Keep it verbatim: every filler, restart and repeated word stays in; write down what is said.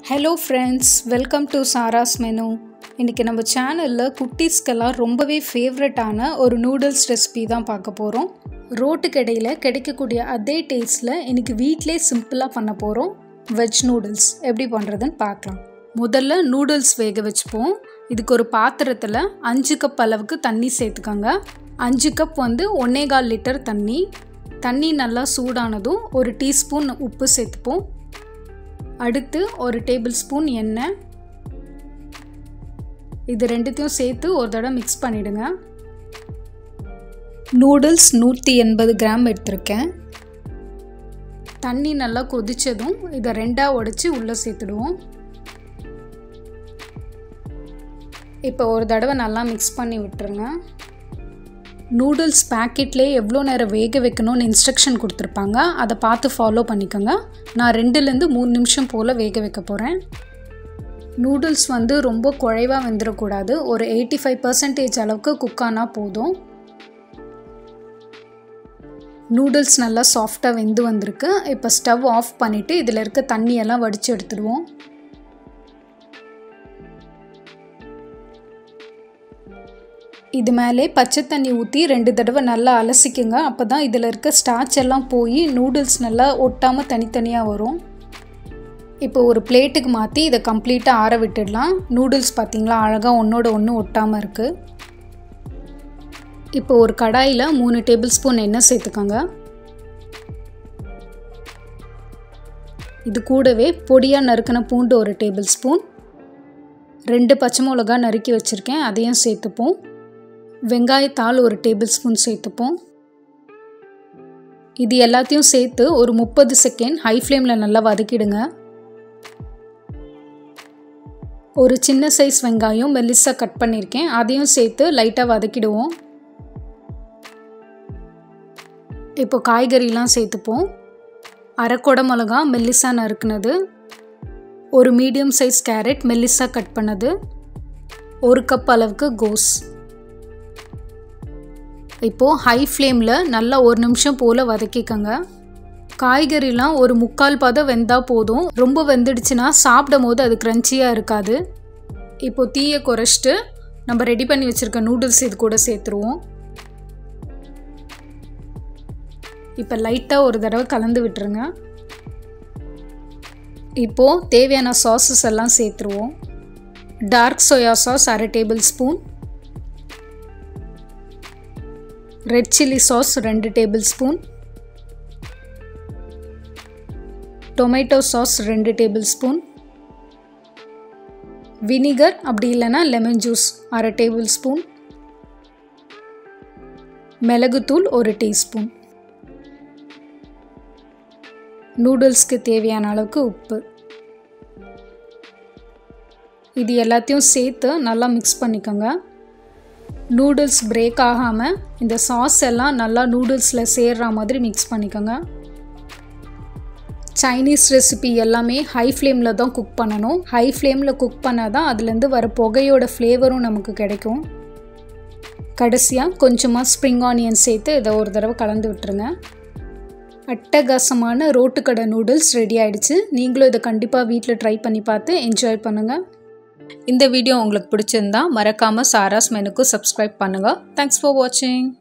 Hello friends, welcome to Sara's Menu. இன்னைக்கு நம்ம சேனல்ல குட்டீஸ்க்கெல்லாம் ரொம்பவே ஃபேவரட்டான ஒரு நூடுல்ஸ் ரெசிபி தான் பார்க்க போறோம். ரோட்டு கடையில கிடைக்கக்கூடிய அதே டேஸ்ட்ல இன்னைக்கு வீட்லயே சிம்பிளா பண்ண போறோம். வெஜ் நூடுல்ஸ் எப்படி பண்றதுன்னு பார்க்கலாம். முதல்ல நூடுல்ஸ் வேக வெச்சுப்போம். இதுக்கு ஒரு பாத்திரத்துல அஞ்சு கப் அளவுக்கு தண்ணி சேர்த்துக்கங்க. அஞ்சு கப் வந்து ஒன்றே கால் லிட்டர் தண்ணி. தண்ணி நல்லா சூடானதும் ஒரு டீஸ்பூன் உப்பு சேர்த்துப்போம். அடுத்து ஒரு டேபிள் ஸ்பூன் எண்ணெய். இது ரெண்டுத்தையும் சேர்த்து ஒரு தடவை மிக்ஸ் பண்ணிடுங்க. நூடுல்ஸ் நூற்றி எண்பது கிராம் எடுத்திருக்கேன். தண்ணி நல்லா கொதிச்சதும் இதை ரெண்டாக உடைச்சி உள்ளே சேர்த்துடுவோம். இப்போ ஒரு தடவை நல்லா மிக்ஸ் பண்ணி விட்டுருங்க. நூடுல்ஸ் பேக்கெட்லேயே எவ்வளோ நேரம் வேக வைக்கணும்னு இன்ஸ்ட்ரக்ஷன் கொடுத்துருப்பாங்க, அதை பார்த்து ஃபாலோ பண்ணிக்கோங்க. நான் ரெண்டுலேருந்து மூணு நிமிஷம் போல் வேக வைக்க போகிறேன். நூடுல்ஸ் வந்து ரொம்ப குழைவாக வெந்துடக்கூடாது. ஒரு எயிட்டி ஃபைவ் பர்சன்டேஜ் அளவுக்கு குக் ஆனால் போதும். நூடுல்ஸ் நல்லா சாஃப்டாக வெந்து வந்திருக்கு. இப்போ ஸ்டவ் ஆஃப் பண்ணிவிட்டு இதில் இருக்க தண்ணியெல்லாம் வடித்து எடுத்துடுவோம். இது மேலே பச்சை தண்ணி ஊற்றி ரெண்டு தடவை நல்லா அலசிக்குங்க. அப்போ தான் இதில் இருக்க ஸ்டார்ச் எல்லாம் போய் நூடுல்ஸ் நல்லா ஒட்டாமல் தனித்தனியாக வரும். இப்போ ஒரு பிளேட்டுக்கு மாற்றி இதை கம்ப்ளீட்டாக ஆற விட்டுடலாம். நூடுல்ஸ் பார்த்திங்களா அழகாக ஒன்றோட ஒன்று ஒட்டாமல் இருக்குது. இப்போ ஒரு கடாயில் மூணு டேபிள் ஸ்பூன் எண்ணெய் சேர்த்துக்கோங்க. இது கூடவே பொடியாக நறுக்கின பூண்டு ஒரு டேபிள் ஸ்பூன், ரெண்டு பச்சை மிளகா நறுக்கி வச்சுருக்கேன், அதையும் சேர்த்துப்போம். வெங்காயத்தாள் ஒரு டேபிள் ஸ்பூன் சேர்த்துப்போம். இது எல்லாத்தையும் சேர்த்து ஒரு முப்பது செகண்ட் ஹை ஃப்ளேமில் நல்லா வதக்கிடுங்க. ஒரு சின்ன சைஸ் வெங்காயம் மெல்லிசாக கட் பண்ணியிருக்கேன், அதையும் சேர்த்து லைட்டாக வதக்கிடுவோம். இப்போ காய்கறிலாம் சேர்த்துப்போம். அரை கொடை மிளகா மெல்லிசாக நறுக்குனது, ஒரு மீடியம் சைஸ் கேரட் மெல்லிசாக கட் பண்ணது, ஒரு கப் அளவுக்கு கோஸ். இப்போது ஹை ஃப்ளேமில் நல்லா ஒரு நிமிஷம் போல் வதக்கிக்கங்க. காய்கறிலாம் ஒரு முக்கால் பதம் வெந்தால் போதும். ரொம்ப வெந்துடுச்சுன்னா சாப்பிடும் போது அது க்ரன்ச்சியாக இருக்காது. இப்போது தீயை குறைச்சிட்டு நம்ம ரெடி பண்ணி வச்சுருக்க நூடுல்ஸ் இது கூட சேர்த்துருவோம். இப்போ லைட்டாக ஒரு தடவை கலந்து விட்டுருங்க. இப்போது தேவையான சாஸஸ் எல்லாம் சேர்த்துருவோம். டார்க் சோயா சாஸ் அரை tablespoon, red chilli sauce ரெண்டு டேபிள் ஸ்பூன், டொமேட்டோ சாஸ் ரெண்டு டேபிள் ஸ்பூன், வினிகர் அப்படி இல்லைன்னா லெமன் ஜூஸ் அரை டேபிள் ஸ்பூன், மிளகுத்தூள் ஒரு டீஸ்பூன், நூடுல்ஸ்க்கு தேவையான அளவுக்கு உப்பு. இது எல்லாத்தையும் சேர்த்து நல்லா மிக்ஸ் பண்ணிக்கோங்க. நூடுல்ஸ் பிரேக் ஆகாமல் இந்த சாஸ் எல்லாம் நல்லா நூடுல்ஸில் சேர்ற மாதிரி மிக்ஸ் பண்ணிக்கோங்க. சைனீஸ் ரெசிபி எல்லாமே ஹை ஃப்ளேமில் தான் குக் பண்ணணும். ஹை ஃப்ளேமில் குக் பண்ணால் தான் அதுலேருந்து வர புகையோட ஃப்ளேவரும் நமக்கு கிடைக்கும். கடைசியாக கொஞ்சமாக ஸ்ப்ரிங் ஆனியன் சேர்த்து இதை ஒரு தடவை கலந்து விட்டுருங்க. அட்டகாசமான ரோட்டுக்கடை நூடுல்ஸ் ரெடி ஆகிடுச்சு. நீங்களும் இதை கண்டிப்பாக வீட்டில் ட்ரை பண்ணி பார்த்து என்ஜாய் பண்ணுங்கள். இந்த வீடியோ உங்களுக்கு பிடிச்சிருந்தா மறக்காமல் சாராஸ் மெனுக்கு சப்ஸ்கிரைப் பண்ணுங்கள். தேங்க்ஸ் ஃபார் வாட்சிங்.